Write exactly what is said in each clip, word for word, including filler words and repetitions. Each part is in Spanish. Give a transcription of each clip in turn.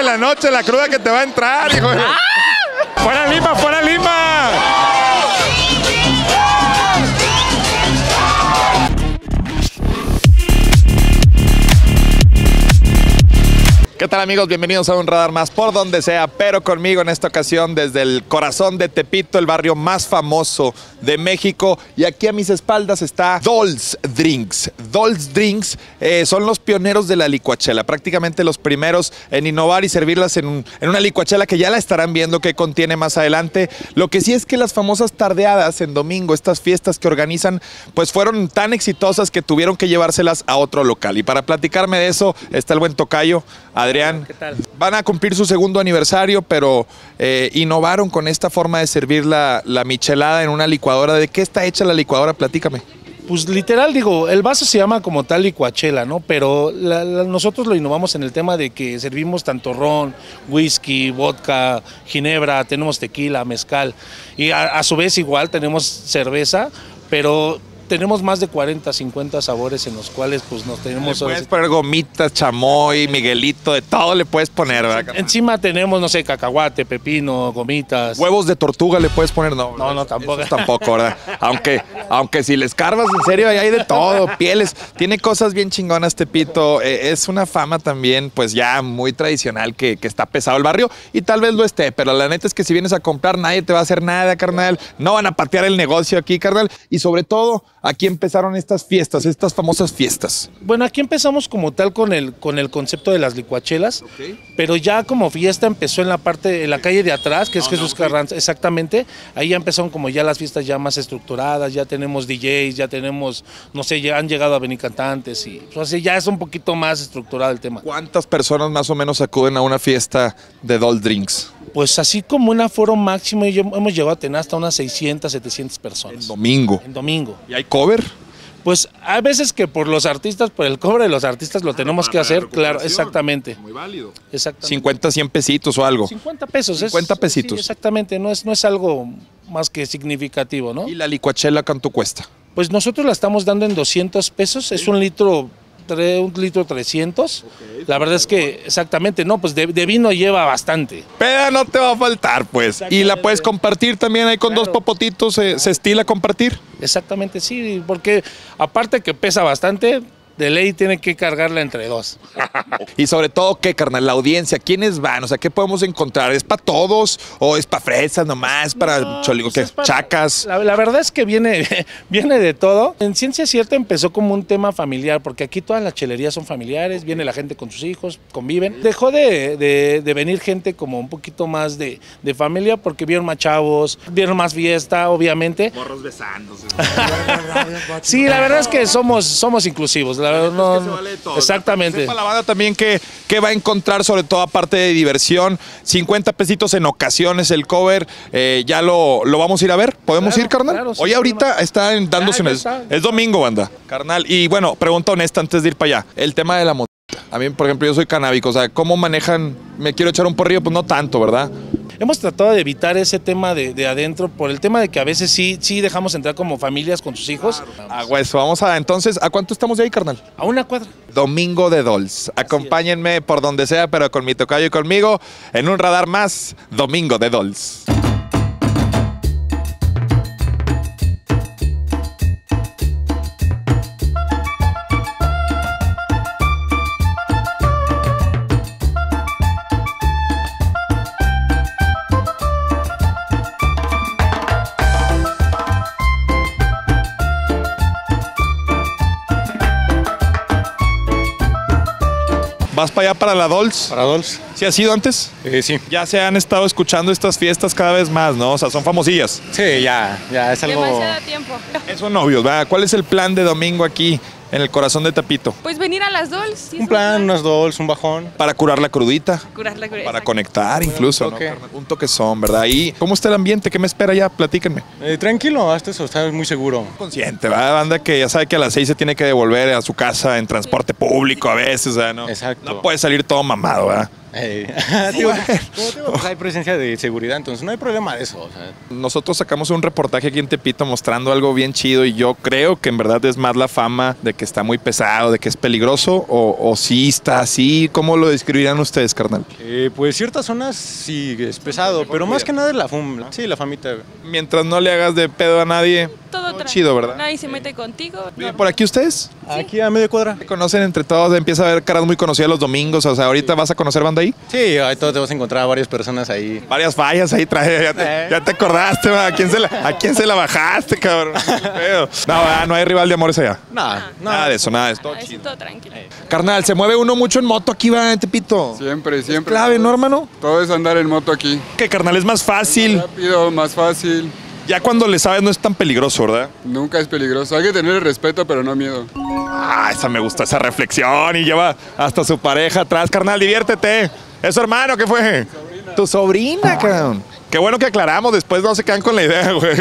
de la noche, la cruda que te va a entrar, hijo. ¡Ah! ¡Fuera Lima, fuera Lima! ¿Qué tal, amigos? Bienvenidos a un radar más por donde sea, pero conmigo en esta ocasión desde el corazón de Tepito, el barrio más famoso de México. Y aquí a mis espaldas está Dolls Drinks. Dolls Drinks eh, son los pioneros de la licuachela, prácticamente los primeros en innovar y servirlas en, un, en una licuachela que ya la estarán viendo que contiene más adelante. Lo que sí es que las famosas tardeadas en domingo, estas fiestas que organizan, pues fueron tan exitosas que tuvieron que llevárselas a otro local. Y para platicarme de eso está el buen tocayo, Adrián. ¿Qué tal? Van a cumplir su segundo aniversario, pero eh, innovaron con esta forma de servir la, la michelada en una licuadora. ¿De qué está hecha la licuadora? Platícame. Pues literal, digo, el vaso se llama como tal licuachela, ¿no? Pero la, la, nosotros lo innovamos en el tema de que servimos tanto ron, whisky, vodka, ginebra, tenemos tequila, mezcal. Y a, a su vez igual tenemos cerveza, pero tenemos más de cuarenta, cincuenta sabores en los cuales pues nos tenemos... Le puedes poner gomitas, chamoy, Miguelito, de todo le puedes poner, ¿verdad? Encima tenemos, no sé, cacahuate, pepino, gomitas. Huevos de tortuga le puedes poner, no. No, no, tampoco. Esos tampoco, ¿verdad? Aunque, aunque si le escarbas, en serio, ahí hay de todo, pieles. Tiene cosas bien chingonas, Tepito. Eh, es una fama también, pues ya muy tradicional que, que está pesado el barrio y tal vez lo esté, pero la neta es que si vienes a comprar nadie te va a hacer nada, carnal. No van a patear el negocio aquí, carnal. Y sobre todo, aquí empezaron estas fiestas, estas famosas fiestas. Bueno, aquí empezamos como tal con el, con el concepto de las licuachelas, okay. Pero ya como fiesta empezó en la parte, en la calle de atrás, que es no, Jesús no, okay. Carranza, exactamente. Ahí ya empezaron como ya las fiestas ya más estructuradas, ya tenemos D Js, ya tenemos, no sé, ya han llegado a venir cantantes y pues, así ya es un poquito más estructurado el tema. ¿Cuántas personas más o menos acuden a una fiesta de Dolls Drinks? Pues así como un aforo máximo, hemos llegado a tener hasta unas seiscientas, setecientas personas. En domingo. En domingo. ¿Y hay cover? Pues hay veces que por los artistas, por el cobre de los artistas lo ah, tenemos que hacer, claro, exactamente. Muy válido. Exactamente. cincuenta, cien pesitos o algo. cincuenta pesos. cincuenta es, pesitos. Sí, exactamente, no es, no es algo más que significativo, ¿no? ¿Y la licuachela cuánto cuesta? Pues nosotros la estamos dando en doscientos pesos, ¿sí? Es un litro... un litro trescientos, okay, la verdad es que exactamente, no, pues de, de vino lleva bastante. Pero no te va a faltar, pues. Y la puedes compartir también ahí con claro. Dos popotitos, ¿se, se estila compartir? Exactamente, sí, porque aparte que pesa bastante, de ley tiene que cargarla entre dos. Y sobre todo, ¿qué, carnal? La audiencia, ¿quiénes van? O sea, ¿qué podemos encontrar? ¿Es para todos o es para fresas nomás? ¿Para no, choligo, pues qué? Para, chacas? La, la verdad es que viene, viene de todo. En ciencia cierta empezó como un tema familiar, porque aquí todas las chelerías son familiares, viene la gente con sus hijos, conviven. Dejó de, de, de venir gente como un poquito más de, de familia, porque vieron más chavos, vieron más fiesta, obviamente. Morros besándose. Sí, la verdad es que somos, somos inclusivos. La verdad, no, es que se vale todo, exactamente. Sepa la banda también que, que va a encontrar, sobre todo aparte de diversión, cincuenta pesitos en ocasiones el cover, eh, ya lo, lo vamos a ir a ver. ¿Podemos claro, ir, carnal? Claro, Hoy ahorita está en, dándose un... Es domingo, banda. Carnal, y bueno, pregunta honesta antes de ir para allá. El tema de la moto. A mí, por ejemplo, yo soy canábico, o sea, ¿cómo manejan? Me quiero echar un porrillo, pues no tanto, ¿verdad? Hemos tratado de evitar ese tema de, de adentro por el tema de que a veces sí, sí dejamos entrar como familias con sus hijos. Agua eso, vamos a, entonces, ¿a cuánto estamos de ahí, carnal? A una cuadra. Domingo de Dolls. Acompáñenme por donde sea, pero con mi tocayo y conmigo, en un radar más, Domingo de Dolls. ¿Vas para allá para la Dolls? Para Dolls. ¿Sí has ido antes? Eh, sí. Ya se han estado escuchando estas fiestas cada vez más, ¿no? O sea, son famosillas. Sí, ya, ya es algo... Demasiado tiempo. Son novios, ¿verdad? ¿Cuál es el plan de domingo aquí en el corazón de Tepito? Pues venir a las Dolls. ¿Sí? Un plan, unas Dolls, un bajón. Para curar la crudita. Curar la crudita. Para conectar incluso, un toque. ¿no? Un toque son, ¿verdad? ¿Y cómo está el ambiente? ¿Qué me espera ya? Platíquenme. Eh, tranquilo, hasta eso, está muy seguro. Consciente, ¿verdad? Banda que ya sabe que a las seis se tiene que devolver a su casa en transporte público a veces, o sea, ¿no? Exacto. No puede salir todo mamado, ¿verdad? Eh, digo, como digo, pues hay presencia de seguridad, entonces no hay problema de eso. O sea. Nosotros sacamos un reportaje aquí en Tepito mostrando algo bien chido y yo creo que en verdad es más la fama de que está muy pesado, de que es peligroso o, o sí está así. ¿Cómo lo describirían ustedes, carnal? Eh, pues ciertas zonas sí es pesado, pero más que nada es la fama. Sí, la famita. Mientras no le hagas de pedo a nadie, Todo todo tra- chido, ¿verdad? Nadie se mete contigo. ¿Viven por aquí ustedes? Aquí a media cuadra. ¿Se conocen entre todos? Empieza a haber caras muy conocidas los domingos. O sea, ahorita vas a conocer banda ahí. Sí, ahí todo te vas a encontrar a varias personas ahí. Varias fallas ahí trae. Ya te, Eh. ya te acordaste, ¿va? ¿A quién se la, a quién se la bajaste, cabrón? Qué pedo. No, ¿verdad? No hay rival de amores allá. No, no. Nada de eso, nada de eso. Todo Así chido. todo tranquilo. Carnal, se mueve uno mucho en moto aquí, va, en Tepito. Siempre, siempre. Clave, ¿no, hermano? Todo es andar en moto aquí. Que carnal es más fácil. Rápido, más fácil. Ya cuando le sabes no es tan peligroso, ¿verdad? Nunca es peligroso. Hay que tener respeto, pero no miedo. Ah, esa me gusta, esa reflexión. Y lleva hasta su pareja atrás. Carnal, diviértete. ¿Es su hermano? ¿Qué fue? Tu sobrina, cabrón. Qué bueno que aclaramos, después no se quedan con la idea, güey.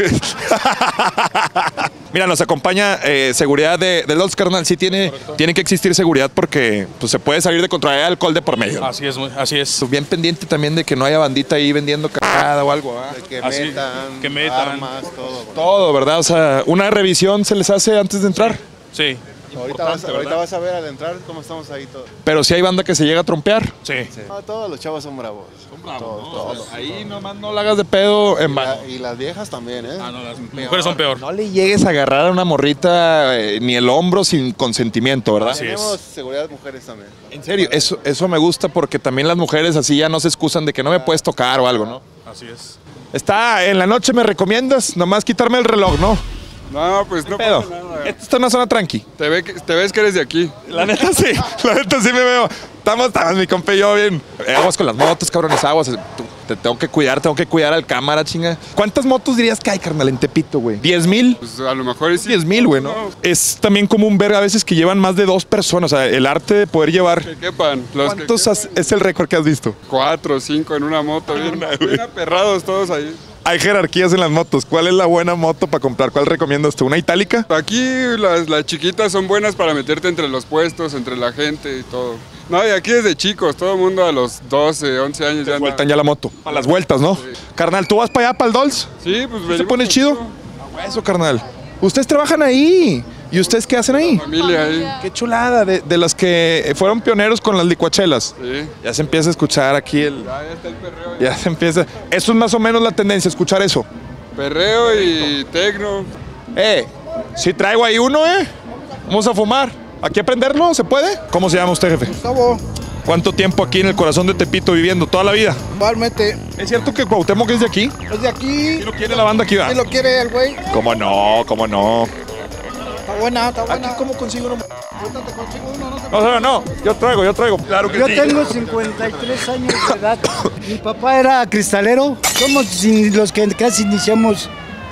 Mira, nos acompaña eh, seguridad de, de los carnal. Sí tiene, tiene que existir seguridad porque pues, se puede salir de control de alcohol de por medio. Así es, muy- así es. Bien pendiente también de que no haya bandita ahí vendiendo cagada o algo, ¿ah? Que Así, metan, que metan. armas, todo. Todo, ¿verdad? O sea, una revisión se les hace antes de entrar. Sí, Ahorita vas, ahorita vas a ver al entrar cómo estamos ahí todos. Pero si hay banda que se llega a trompear. sí. No, todos los chavos son bravos. Todos, todos. Ahí nomás no la hagas de pedo en Y, mano. la- y las viejas también, ¿eh? Ah, no, las mujeres son peor. No le llegues a agarrar a una morrita eh, ni el hombro sin consentimiento, ¿verdad? Así es. Tenemos seguridad mujeres también. En serio, eso, eso me gusta porque también las mujeres así ya no se excusan de que no me puedes tocar o algo, ¿no? Así es. Está, en la noche me recomiendas nomás quitarme el reloj, ¿no? No, pues no Pedo. pasa nada. Esto está en una zona tranqui. Te, ve que- te ves que eres de aquí. La neta sí, la neta sí me veo. Estamos, estamos, mi compa y yo bien. Eh, aguas con las motos, cabrones, aguas. Tú- Te tengo que cuidar, tengo que cuidar al cámara, chinga. ¿Cuántas motos dirías que hay, carnal, en Tepito, güey? ¿diez mil? Pues a lo mejor es diez mil, güey, ¿no? Es también común ver a veces que llevan más de dos personas. O sea, el arte de poder llevar. que quepan. Los que ¿Cuántos quepan, has- es el récord que has visto? cuatro o cinco en una moto. Bien, Una, güey. bien aperrados todos ahí. Hay jerarquías en las motos. ¿Cuál es la buena moto para comprar? ¿Cuál recomiendas tú? ¿Una itálica? Aquí las, las chiquitas son buenas para meterte entre los puestos, entre la gente y todo. No, y aquí desde chicos, todo el mundo a los doce, once años ya anda. Vueltan ya la moto. A las vueltas, ¿no? Carnal, ¿tú vas para allá, para el Dolls? Sí, pues ¿Se venimos pone con chido? todo. A Eso, carnal. Ustedes trabajan ahí. ¿Y ustedes qué hacen ahí? Familia ahí. Qué chulada. De, de las que fueron pioneros con las licuachelas. Sí. Ya se empieza a escuchar aquí el... Ya, ya está el perreo. Ya se empieza... Eso es más o menos la tendencia, escuchar eso. Perreo y tecno. Eh, sí traigo ahí uno, ¿eh? Vamos a fumar. ¿Aquí a prenderlo? ¿Se puede? ¿Cómo se llama usted, jefe? Gustavo, ¿Cuánto tiempo aquí en el corazón de Tepito viviendo? ¿Toda la vida? igualmente, ¿Es cierto que Cuauhtémoc es de aquí? es de aquí. ¿Quién lo quiere la banda aquí, va? ¿Quién lo quiere el güey? ¿Cómo no? ¿Cómo no? Está buena, está buena. ¿Aquí cómo consigo uno? Ahorita te consigo uno, no te No, no, no. Yo traigo, yo traigo. Claro que Yo sí. tengo cincuenta y tres años de edad. Mi papá era cristalero. Somos sin- los que casi iniciamos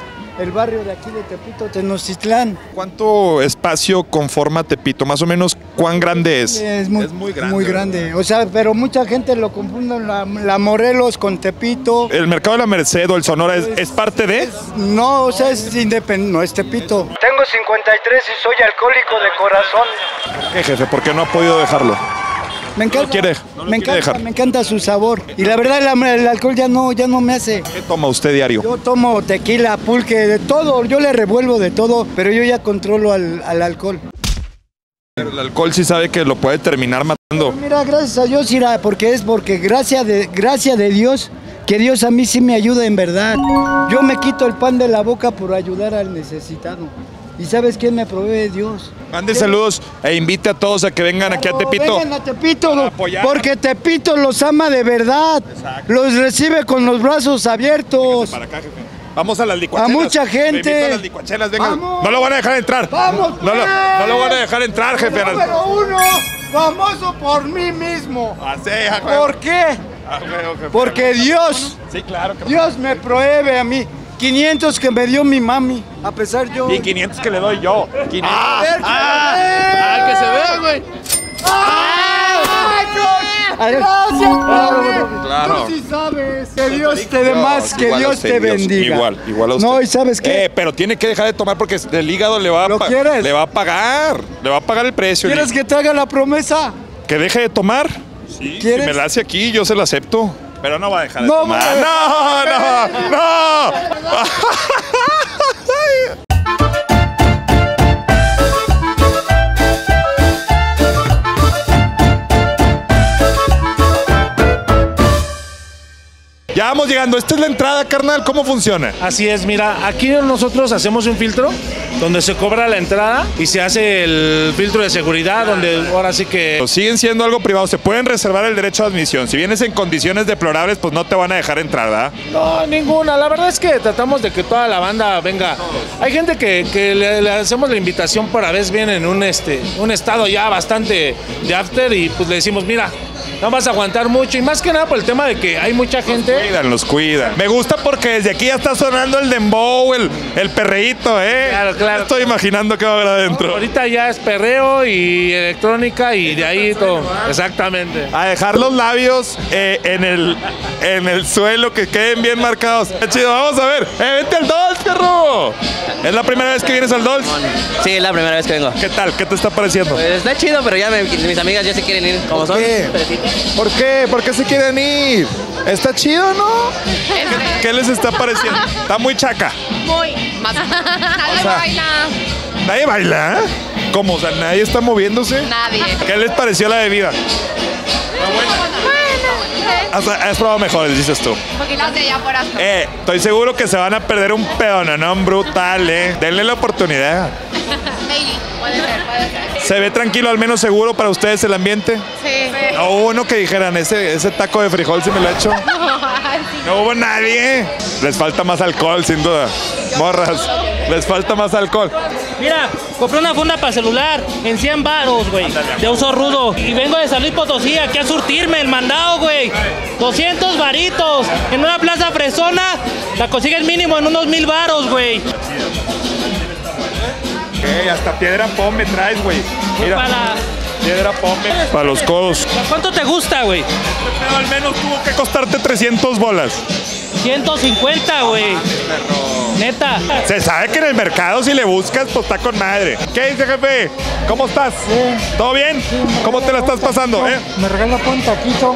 el barrio de aquí de Tepito, Tenochtitlán. ¿Cuánto espacio conforma Tepito? Más o menos, ¿cuán grande es? Es muy, muy grande. muy grande. O sea, pero mucha gente lo confunde la, la Morelos con Tepito. ¿El mercado de la Merced o el Sonora es, es parte de? No, o sea, es independiente, no es Tepito. Tengo cincuenta y tres y soy alcohólico de corazón. ¿Qué, jefe? ¿Por qué no ha podido dejarlo? Me encanta, quiere, no lo me, quiere encanta dejar. me encanta su sabor. Y la verdad, el, el alcohol ya no, ya no me hace. ¿Qué toma usted diario? Yo tomo tequila, pulque, de todo, yo le revuelvo de todo, pero yo ya controlo al, al alcohol. El alcohol sí sabe que lo puede terminar matando. Mira, gracias a Dios, Ira, porque es porque gracias de, gracias de Dios, que Dios a mí sí me ayuda en verdad. Yo me quito el pan de la boca por ayudar al necesitado. ¿Y sabes quién me provee? Dios. Mande saludos e invite a todos a que vengan aquí a Tepito. Vengan a Tepito, Para apoyar. porque Tepito los ama de verdad. Los recibe con los brazos abiertos. Para acá, jefe. Vamos a las licuachelas. A mucha gente. Me invito a las licuachelas, venga. Vamos. No lo van a dejar entrar. ¡Vamos, No lo, pues! no lo van a dejar entrar, jefe. Número uno, famoso por mí mismo. Así, jefe. ¿Por qué? Ah, jefe, jefe. Porque Dios, Sí, claro. que- Dios me prohíbe a mí. quinientos que me dio mi mami, a pesar yo. Y quinientos que le doy yo. quinientos. A ver, ah, que se vea, güey. Gracias, padre. Claro. Tú sí sabes. Que Dios te dé más, que Igual a Dios usted, te Dios. bendiga. Igual, igual a usted. No, ¿y sabes qué? Eh, pero tiene que dejar de tomar porque el hígado le va a ¿Lo pa- quieres? le va a pagar. Le va a pagar el precio. ¿Quieres que te haga la promesa? Que deje de tomar. Sí, ¿Quieres? si me la hace aquí, yo se la acepto. Pero no va a dejar de No, tomar. güey. ¡No, no, no! Ya vamos llegando. Esta es la entrada, carnal. ¿Cómo funciona? Así es, mira, aquí nosotros hacemos un filtro donde se cobra la entrada y se hace el filtro de seguridad donde ahora sí que... Siguen siendo algo privado. Se pueden reservar el derecho a admisión. Si vienes en condiciones deplorables, pues no te van a dejar entrar, ¿verdad? No, ninguna. La verdad es que tratamos de que toda la banda venga. Hay gente que, que le, le hacemos la invitación para vez viene en un, este, un estado ya bastante de after y pues le decimos, mira, no vas a aguantar mucho y más que nada por el tema de que hay mucha gente. Cuidan, los cuidan. Me gusta porque desde aquí ya está sonando el dembow, el, el perreíto, ¿eh? Claro, claro. Estoy imaginando qué va a haber adentro. Ahorita ya es perreo y electrónica y de ahí todo. Exactamente. A dejar los labios eh, en, el, en el suelo, que queden bien marcados. Qué chido, vamos a ver. ¡Eh, vente al Dolls, perro! ¿Es la primera vez que vienes al Dolls? Sí, es la primera vez que vengo. ¿Qué tal? ¿Qué te está pareciendo? Pues está chido, pero ya me- mis amigas ya se quieren ir. Como son. qué? ¿Por qué? ¿Por qué se quieren ir? Está chido, ¿no? ¿Qué les está pareciendo? Está muy chaca. Muy. Nadie sea, baila. ¿Nadie baila? ¿Cómo? O sea, ¿nadie está moviéndose? Nadie. ¿Qué les pareció la bebida? Has, has probado mejores, dices tú. Porque las de allá por asco. Eh, estoy seguro que se van a perder un pedononón brutal, eh. Denle la oportunidad. Maybe. Puede ser, puede ser. ¿Se ve tranquilo, al menos seguro para ustedes el ambiente? Sí. No hubo uno que dijeran, ese, ese taco de frijol si me lo he hecho. No hubo nadie. Les falta más alcohol, sin duda. Morras, les falta más alcohol. Mira, compré una funda para celular en cien varos, güey, de uso rudo. Y vengo de San Luis Potosí aquí a surtirme el mandado, güey. doscientos varitos. En una plaza fresona la consigues mínimo en unos mil varos, güey. Eh, hasta piedra pom me traes, güey. Mira, Para... piedra pom me- para los codos. ¿Cuánto te gusta, güey? Pero al menos tuvo que costarte trescientas bolas. ciento cincuenta, güey. Neta. Se sabe que en el mercado si le buscas, pues está con madre. ¿Qué dice, jefe? ¿Cómo estás? ¿Todo bien? ¿Cómo te la estás pasando, eh? Me regala un taquito.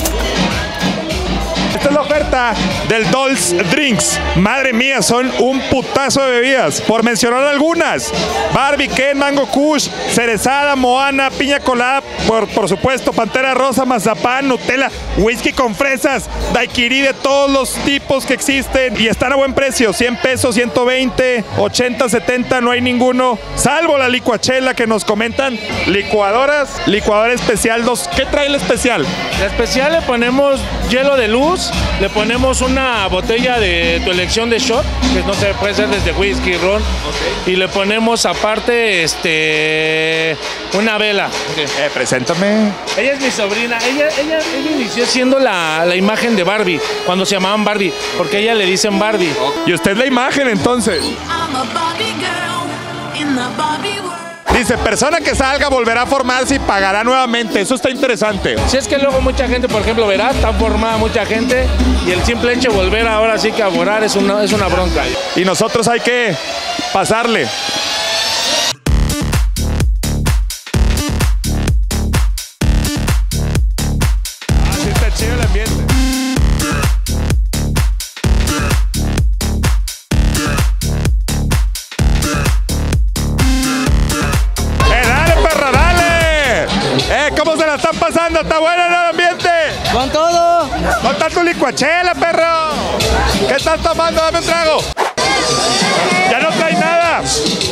Esta es la oferta del Dolls Drinks. Madre mía, son un putazo de bebidas. Por mencionar algunas: Barbie, Ken, Mango Kush, Cerezada, Moana, Piña Colada, por, por supuesto, Pantera Rosa, Mazapán, Nutella, whisky con fresas, daiquiri de todos los tipos que existen y están a buen precio. cien pesos, ciento veinte, ochenta, setenta, no hay ninguno, salvo la licuachela que nos comentan. Licuadoras, licuadora especial dos. ¿Qué trae el especial? La especial le ponemos hielo de luz, le ponemos una botella de tu elección de shot, que no sé, puede ser desde whisky, ron, y le ponemos aparte este una vela. Eh, preséntame. Ella es mi sobrina, ella, ella, ella inició siendo la, la imagen de Barbie, cuando se llamaban Barbie, porque a ella le dicen Barbie. Y usted es la imagen, entonces. Dice, persona que salga volverá a formarse y pagará nuevamente. Eso está interesante. Si es que luego mucha gente, por ejemplo, verá, está formada mucha gente y el simple hecho de volver ahora sí que a morar es una, es una bronca. Y nosotros hay que pasarle. Así está chido el ambiente. ¡Eh, dale, perra, dale! ¡Eh, cómo se la están pasando! ¿Está bueno el ambiente? Con todo. ¿Dónde está tu licuachela, perro? ¿Qué estás tomando? Dame un trago. Ya no trae nada.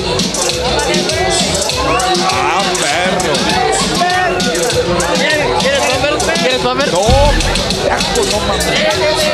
Ah, perro. ¿Quieres comer? No, asco, no mames.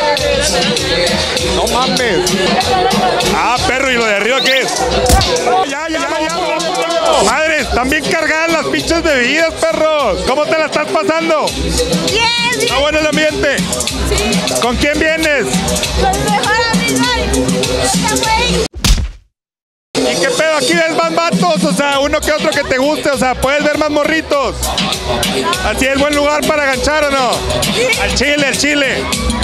No mames. Ah, perro, ¿y lo de arriba qué es? Ya, ya, ya, ya. Madres, están bien cargadas las pinches bebidas, perros. ¿Cómo te la estás pasando? Bien. ¿Está bueno el ambiente? Sí. ¿Con quién vienes? Con mi mejor amiga. Esta güey. ¿Y qué pedo? Aquí ves más vatos, o sea, uno que otro que te guste, o sea, puedes ver más morritos. Así es buen lugar para aganchar, ¿o no? Al chile, al chile.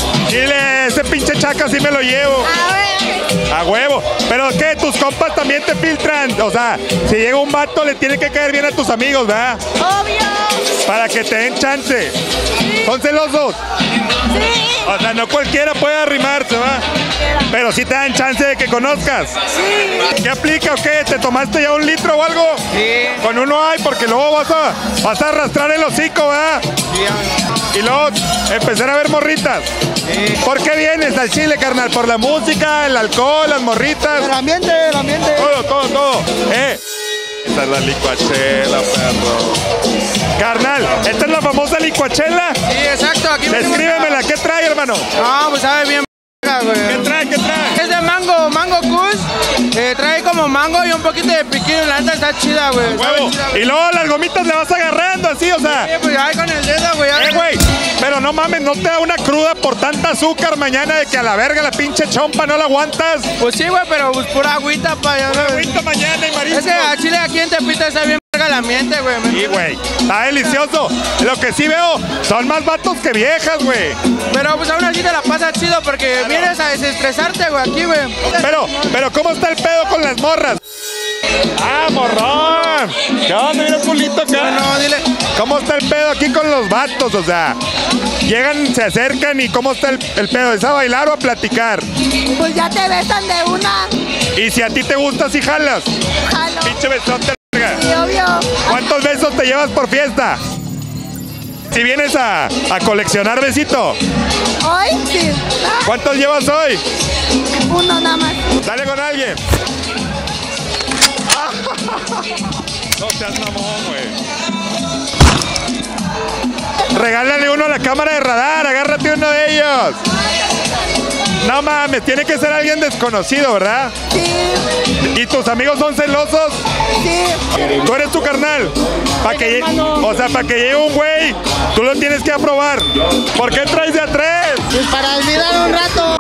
Dile, ese pinche chaca sí me lo llevo. A huevo. ¿Pero qué? ¿Tus compas también te filtran? O sea, si llega un vato le tiene que caer bien a tus amigos, ¿verdad? Obvio. Para que te den chance. ¿Son celosos? Sí. O sea, no cualquiera puede arrimarse, ¿va? Pero sí te dan chance de que conozcas. Sí. ¿Qué aplica o qué? ¿Te tomaste ya un litro o algo? Sí. Con uno hay, porque luego vas a, vas a arrastrar el hocico, ¿verdad? Sí. Y luego empezar a ver morritas. Sí. ¿Por qué vienes al Chile, carnal? ¿Por la música, el alcohol, las morritas? El ambiente, el ambiente. Todo, todo, todo. Eh. Esta es la licuachela, perro. Carnal, ¿esta es la famosa licuachela? Sí, exacto. Aquí Descríbemela, ¿qué trae, hermano? No, pues sabe bien, güey. ¿Qué trae, qué trae? Es de mango, mango kush. Eh, trae como mango y un poquito de piquillo. La neta está chida, güey. Huevo. Y luego las gomitas le vas agarrando así, o sea. Sí, pues ahí con el dedo, güey. Eh, güey, pero no mames, ¿no te da una cruda por tanta azúcar mañana de que a la verga la pinche chompa no la aguantas? Pues sí, güey, pero pues pura agüita, pa' allá. Una agüita mañana y marisco. Es que a Chile aquí en Tepito está bien verga el ambiente, güey. Sí, güey, está delicioso. Lo que sí veo son más vatos que viejas, güey. Pero pues aún así te la pasas chido porque Claro. vienes a desestresarte, güey, aquí, güey. Pero, pero, ¿cómo está el pedo con las morras? ¡Ah, morrón! ¿Qué onda? Mira un culito acá. No, dile. ¿Cómo está el pedo aquí con los vatos? O sea, llegan, se acercan y ¿cómo está el, el pedo? ¿Es a bailar o a platicar? Pues ya te besan de una. Y si a ti te gusta, si jalas. Jalo. Pinche besote, verga. Sí, obvio. ¿Cuántos besos te llevas por fiesta? Si vienes a, a coleccionar besito, Hoy sí. Ah, ¿cuántos llevas hoy? uno nada más. Dale con alguien. No seas mamón, güey. Regálale uno a la cámara de radar, agárrate uno de ellos. No mames, tiene que ser alguien desconocido, ¿verdad? Sí. ¿Y tus amigos son celosos? Sí. Tú eres tu carnal. Para que, o sea, para que llegue un güey, tú lo tienes que aprobar. ¿Por qué traes de a tres? Pues para olvidar un rato.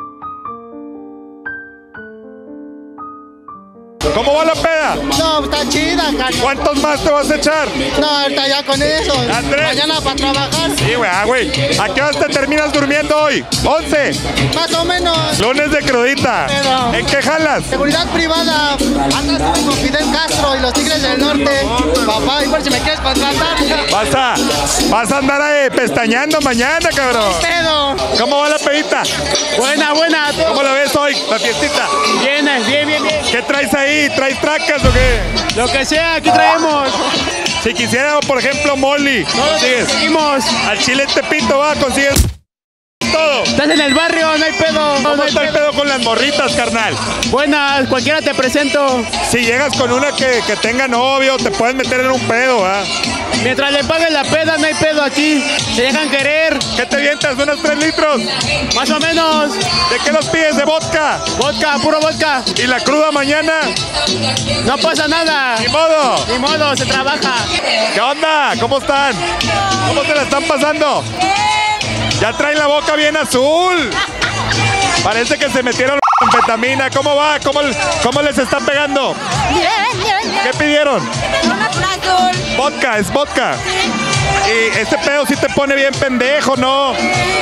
¿Cómo va la peda? No, está chida, carnal. ¿Cuántos más te vas a echar? No, ahorita ya con eso. ¿A tres? Mañana para trabajar. Sí, güey, ah, güey. ¿A qué hora te terminas durmiendo hoy? ¿once? Más o menos. Lunes de crudita. Pero- ¿En qué jalas? Seguridad privada. Andas con Fidel Castro y los Tigres del Norte. Papá, igual si me quieres contratar. Vas a, vas a andar eh, pestañando mañana, cabrón. Pedo. ¿Cómo va la pedita? Buena, buena. ¿Cómo la ves hoy, la fiestita? Bien, bien, bien, bien. ¿Qué traes ahí? ¿Traes tracas o qué? Lo que sea, aquí traemos. Si quisiera, por ejemplo, Molly, consigues. Seguimos. Al chile Tepito, va, consigues todo. Estás en el barrio, no hay pedo. ¿Cómo No hay está el pedo. pedo con las morritas, carnal? Buenas, cualquiera te presento. Si llegas con una que, que tenga novio, te puedes meter en un pedo, ¿ah? Mientras le paguen la peda, no hay pedo aquí. Se dejan querer, ¿Qué te vientas? ¿Unos tres litros? más o menos. ¿De qué los pides? ¿De vodka? Vodka, puro vodka. ¿Y la cruda mañana? No pasa nada. ¡Ni modo! Ni modo, se trabaja. ¿Qué onda? ¿Cómo están? ¿Cómo se la están pasando? Ya traen la boca bien azul. Parece que se metieron anfetamina. ¿Cómo va? ¿Cómo, cómo les están pegando? Bien, bien, bien. ¿Qué pidieron? Una azul. Vodka, es vodka. Y este pedo sí te pone bien pendejo, ¿no?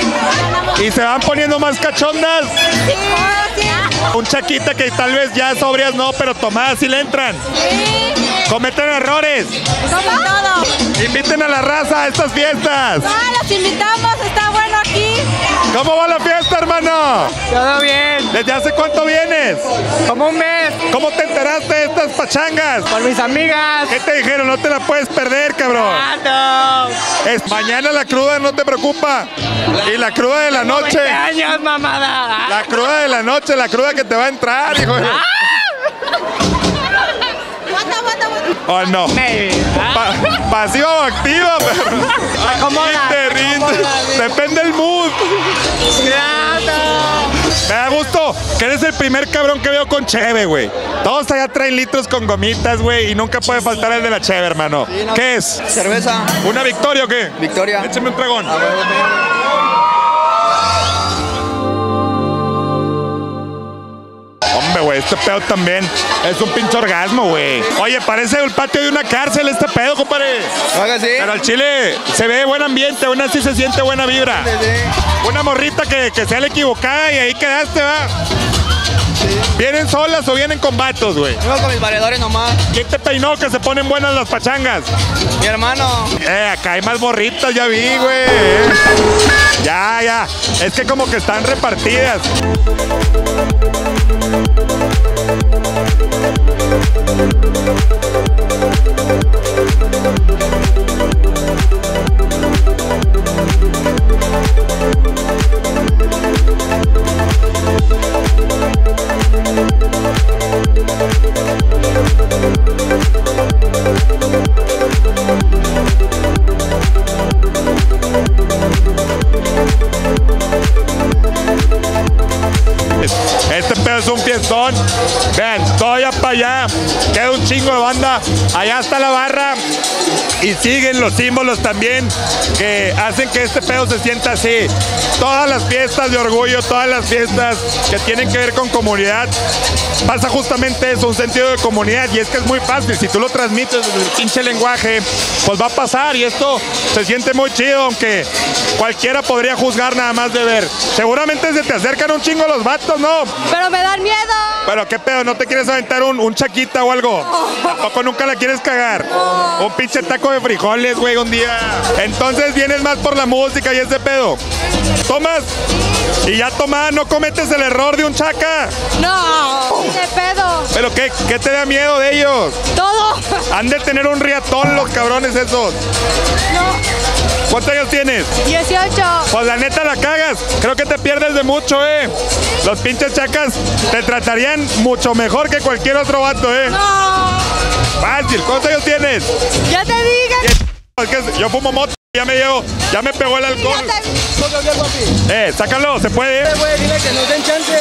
Y se van poniendo más cachondas. Sí. Sí. Un chaquita que tal vez ya sobrias no, pero tomadas sí le entran. Sí. Cometen errores. Como todo. Inviten a la raza a estas fiestas. Ah, los invitamos. Está bueno aquí. ¿Cómo va la fiesta, hermano? Todo bien. ¿Desde hace cuánto vienes? Como un mes. ¿Cómo te enteraste de estas pachangas? Por mis amigas. ¿Qué te dijeron? No te la puedes perder, cabrón. Ah, Es mañana la cruda, no te preocupa. Y la cruda de la no. noche. veinte años, mamada. La cruda de la noche, la cruda que te va a entrar, hijo. de- Aguanta, aguanta, aguanta. Oh, no. Pa- pasiva o activa, pero. Acomoda, Aquí te rindes. Depende del mood. Me da gusto que eres el primer cabrón que veo con cheve, güey. Todos allá traen litros con gomitas, güey, y nunca puede faltar el de la cheve, hermano. no. ¿Qué es? Cerveza. ¿Una victoria o qué? Victoria. Échame un dragón. Hombre, güey, este pedo también es un pinche orgasmo, güey. Oye, parece el patio de una cárcel este pedo, compadre. Haga así. Pero al chile se ve buen ambiente, aún así se siente buena vibra. Una morrita que, que sea la equivocada y ahí quedaste, ¿va? ¿Vienen solas o vienen con vatos, güey? Vengo con mis valedores nomás. ¿Quién te peinó que se ponen buenas las pachangas? Mi hermano. Eh, acá hay más morritas, ya vi, güey. Eh. Ya, ya. Es que como que están repartidas. Este pedo es un fiestón. Vean, todavía para allá queda un chingo de banda. Allá está la barra. Y siguen los símbolos también que hacen que este pedo se sienta así. Todas las fiestas de orgullo, todas las fiestas que tienen que ver con comunidad, pasa justamente eso, un sentido de comunidad. Y es que es muy fácil, si tú lo transmites desde el pinche lenguaje, pues va a pasar. Y esto se siente muy chido, aunque cualquiera podría juzgar nada más de ver. Seguramente se te acercan un chingo los vatos, ¿no? Pero me dan miedo. Pero qué pedo, ¿no te quieres aventar un, un chaquita o algo? ¿Tampoco nunca la quieres cagar? Un pinche taco de frijoles, güey, un día. Entonces vienes más por la música y ese pedo. ¿Tomas? Y ya tomada, no cometes el error de un chaca. No, de pedo. ¿Pero qué, qué te da miedo de ellos? Todo. Han de tener un riatón los cabrones esos. No. ¿Cuántos años tienes? dieciocho. Pues la neta la cagas. Creo que te pierdes de mucho, eh. Los pinches chacas te tratarían mucho mejor que cualquier otro vato, eh. No. Fácil. ¿Cuántos años tienes? Ya te dije. Es que yo fumo moto, ya me llevo, ya me pegó el alcohol. Eh, sácalo, se puede. Eh, güey, dile que nos den chance.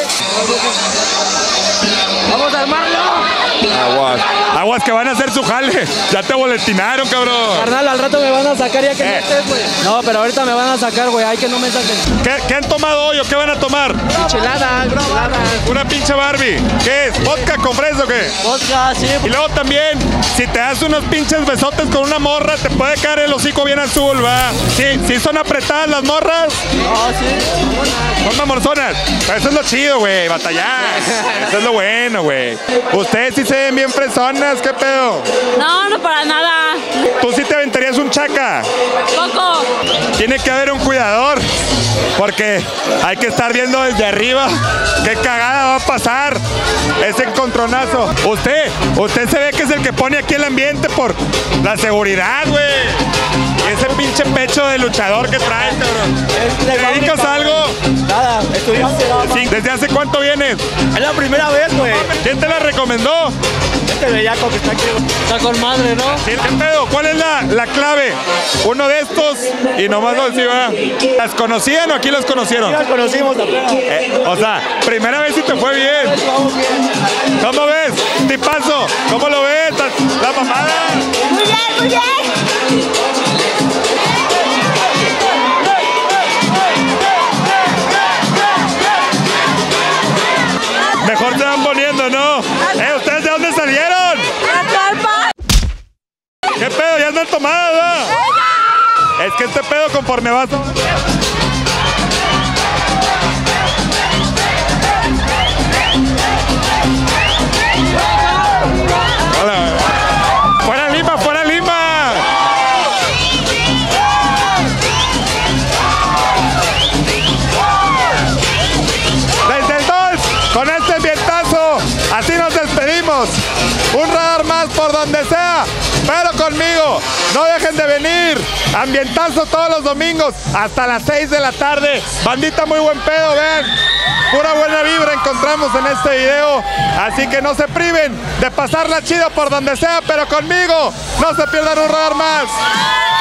Vamos a armarlo. Aguas. Aguas que van a hacer su jale. Ya te boletinaron, cabrón. Carnal, al rato me van a sacar ya que eh. no estés, güey. No, pero ahorita me van a sacar, güey. Hay que no me saquen. ¿Qué, ¿Qué han tomado hoy o qué van a tomar? Enchiladas, enchiladas. Una pinche Barbie. ¿Qué es? ¿Vodka con fresco o qué? Vodka, sí. Y luego también, si te das unos pinches besotes con una morra, te puede caer el hocico bien azul, ¿va? Sí, sí son apretadas las morras. No, sí. Son mamorzonas. Pero eso es lo chido, güey, batallar. Eso es lo bueno, güey. Ustedes sí se ven bien fresonas, ¿qué pedo? No, no para nada. ¿Tú sí te aventarías un chaca? Poco. Tiene que haber un cuidador, porque hay que estar viendo desde arriba qué cagada va a pasar. Ese encontronazo. Usted, usted se ve que es el que pone aquí el ambiente por la seguridad, güey. Y ese pinche pecho de luchador que traes, cabrón. ¿Te dedicas a algo? Nada, estudiante. Sí. ¿Desde hace cuánto vienes? Es la primera vez, güey. ¿Quién te la recomendó? Este bellaco que está aquí. Está con madre, ¿no? ¿Qué pedo? ¿Cuál es la, la clave? Uno de estos y nomás lo decía. ¿Las conocían o aquí los conocieron? Sí, las conocimos apenas. Eh, o sea, primera vez y te fue bien. ¿Cómo ves? Tipazo, ¿cómo lo ves? La mamada. Muy bien, muy bien. Mejor te van poniendo, ¿no? ¿Eh? ¿Ustedes de dónde salieron? ¿Qué pedo? ¿Ya andan tomadas, no? Es que este pedo conforme vas... Hola. ¡Fuera Lima, fuera Lima! Desde el dos, con este ambientazo, así nos despedimos. Un radar más por donde sea, pero conmigo. No dejen de venir. Ambientazo todos los domingos hasta las seis de la tarde. Bandita, muy buen pedo, vean. Pura buena vibra encontramos en este video. Así que no se priven de pasarla chido por donde sea, pero conmigo. No se pierdan un radar más.